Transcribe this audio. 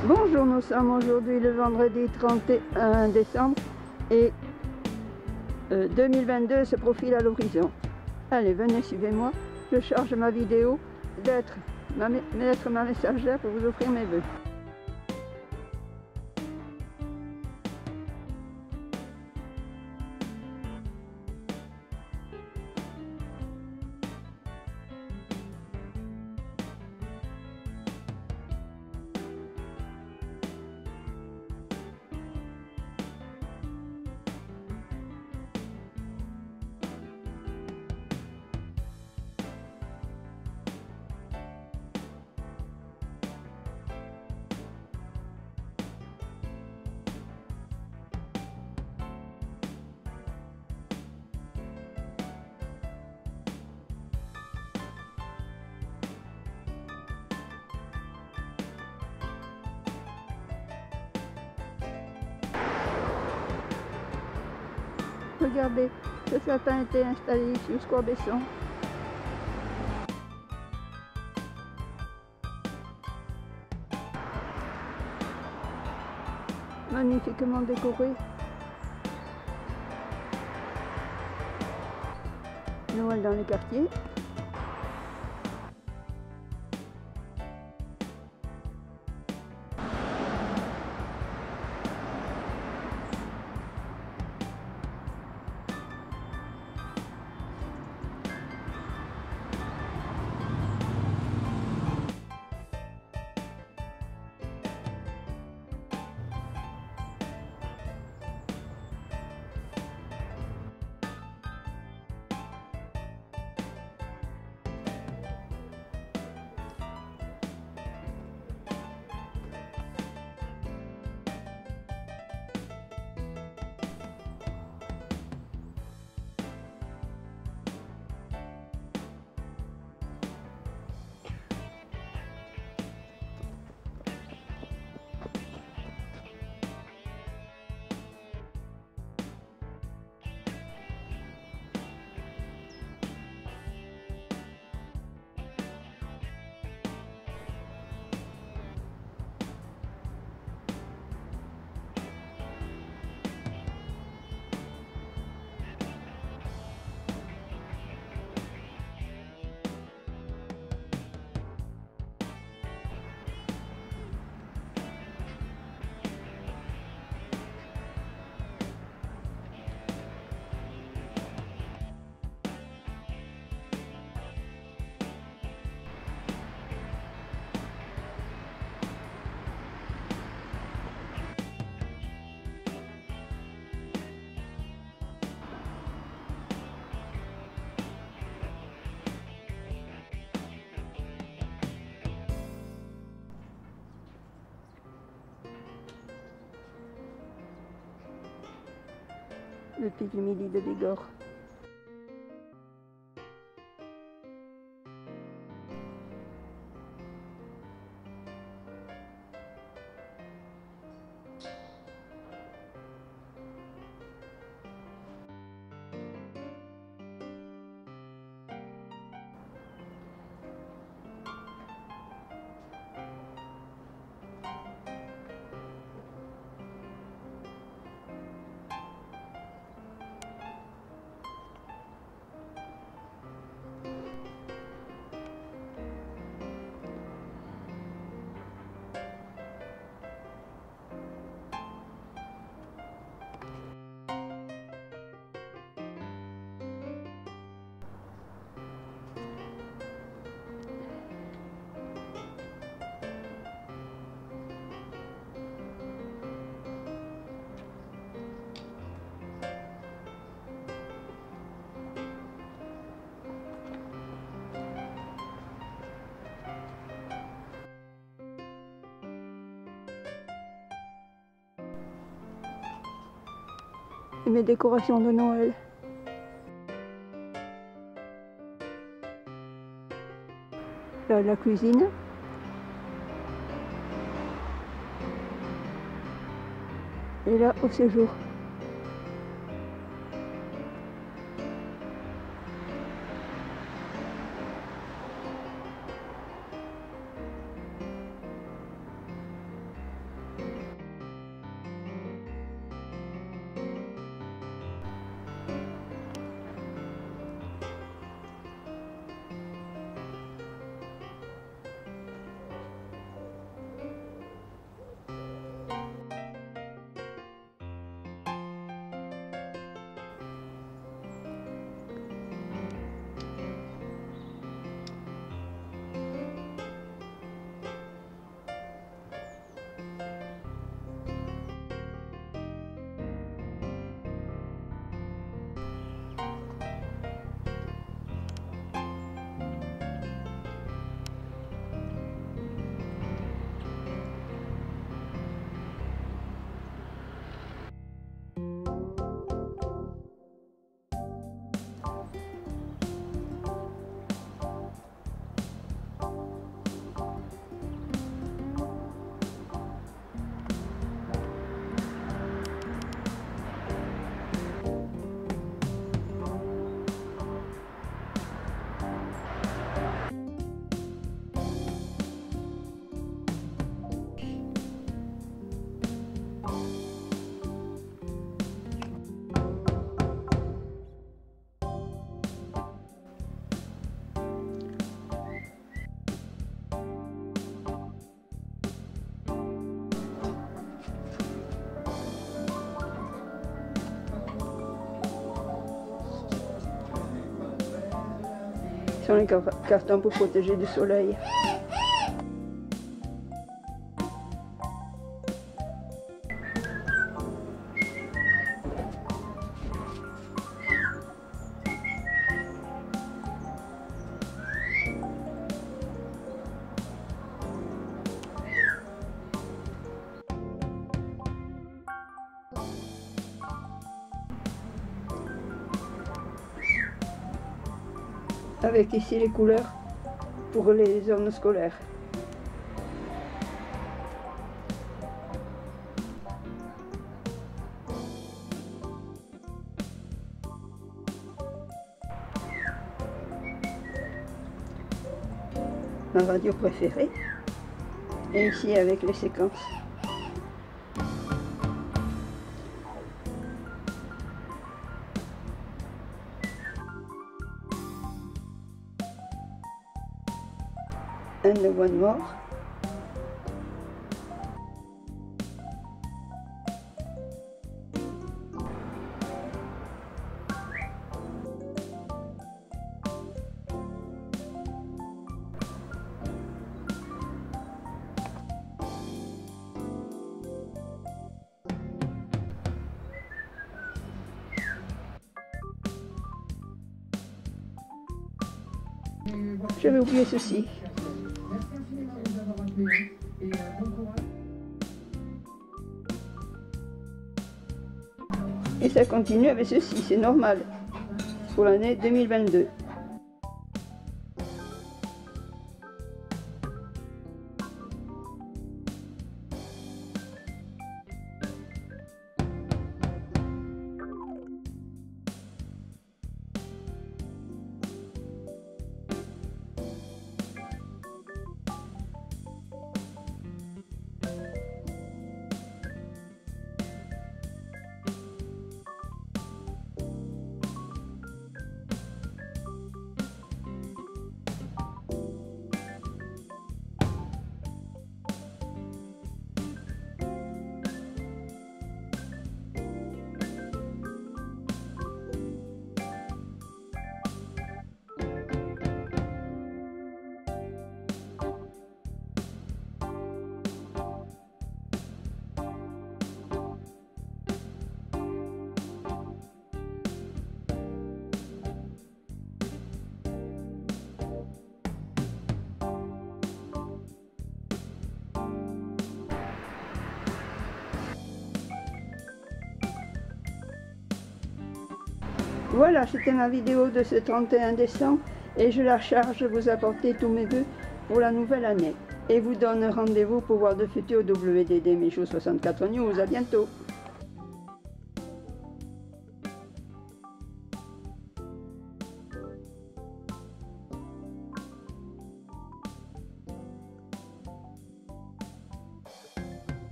Bonjour, nous sommes aujourd'hui le vendredi 31 décembre et 2022 se profile à l'horizon. Allez, venez, suivez-moi. Je charge ma vidéo d'être ma messagère pour vous offrir mes vœux. Regardez, ce sapin a été installé jusqu'au Besson. Magnifiquement décoré. Noël dans les quartiers. Le pic du midi de Bigorre. Et mes décorations de Noël. Là, la cuisine. Et là, au séjour. sont les cartons pour protéger du soleil. Avec ici les couleurs pour les zones scolaires. Ma radio préférée. Et ici avec les séquences. And one more. J'avais oublié ceci. Et ça continue avec ceci, c'est normal, pour l'année 2022. Voilà, c'était ma vidéo de ce 31 décembre et je la charge de vous apporter tous mes vœux pour la nouvelle année. Et vous donne rendez-vous pour voir de futurs WDD Michaud 64 News. À bientôt!